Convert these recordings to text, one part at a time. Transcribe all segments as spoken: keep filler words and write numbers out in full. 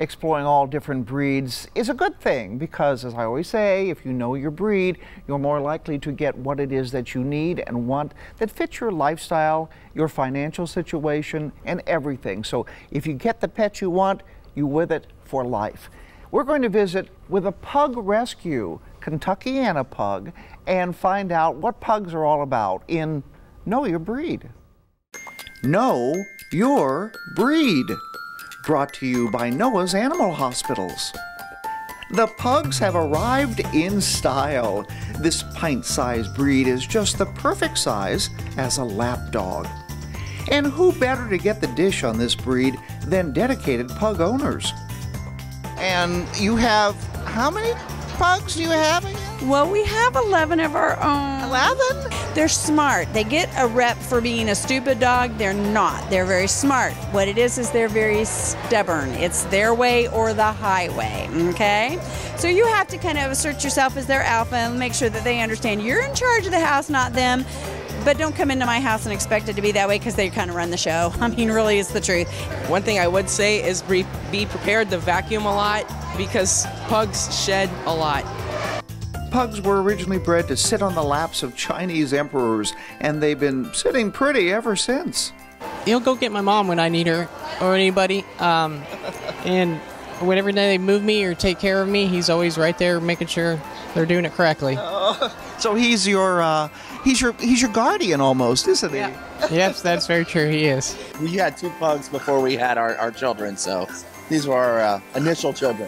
exploring all different breeds is a good thing because, as I always say, if you know your breed, you're more likely to get what it is that you need and want that fits your lifestyle, your financial situation, and everything. So if you get the pet you want, you're with it for life. We're going to visit with a pug rescue, Kentuckiana Pug, and find out what pugs are all about in Know Your Breed. Know Your Breed. Brought to you by Noah's Animal Hospitals. The pugs have arrived in style. This pint-sized breed is just the perfect size as a lap dog. And who better to get the dish on this breed than dedicated pug owners? And you have, how many pugs do you have again? Well, we have eleven of our own. eleven? They're smart. They get a rep for being a stupid dog. They're not. They're very smart. What it is is they're very stubborn. It's their way or the highway, okay? So you have to kind of assert yourself as their alpha and make sure that they understand you're in charge of the house, not them. But don't come into my house and expect it to be that way because they kind of run the show. I mean, really, it's the truth. One thing I would say is be, be prepared to vacuum a lot because pugs shed a lot. Pugs were originally bred to sit on the laps of Chinese emperors, and they've been sitting pretty ever since. He'll go get my mom when I need her or anybody. Um, and whenever they move me or take care of me, he's always right there making sure they're doing it correctly. Uh, so he's your uh, he's your he's your guardian almost, isn't he? Yeah. Yes, that's very true. He is. We had two pugs before we had our, our children, so these were our uh, initial children.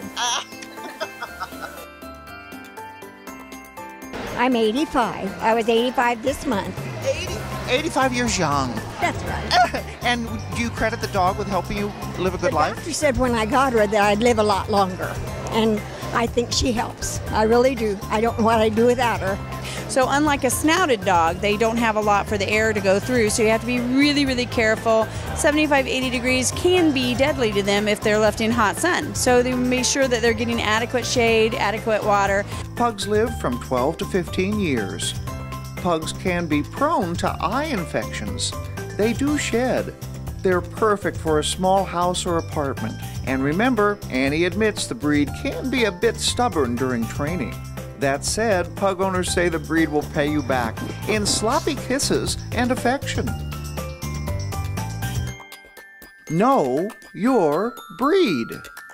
I'm eighty-five. I was eighty-five this month. eighty, eighty-five years young. That's right. And do you credit the dog with helping you live a good The life? doctor said when I got her that I'd live a lot longer. And I think she helps. I really do. I don't know what I'd do without her. So unlike a snouted dog, they don't have a lot for the air to go through, so you have to be really, really careful. seventy-five, eighty degrees can be deadly to them if they're left in hot sun. So they make sure that they're getting adequate shade, adequate water. Pugs live from twelve to fifteen years. Pugs can be prone to eye infections. They do shed. They're perfect for a small house or apartment. And remember, Annie admits the breed can be a bit stubborn during training. That said, pug owners say the breed will pay you back in sloppy kisses and affection. Know Your Breed.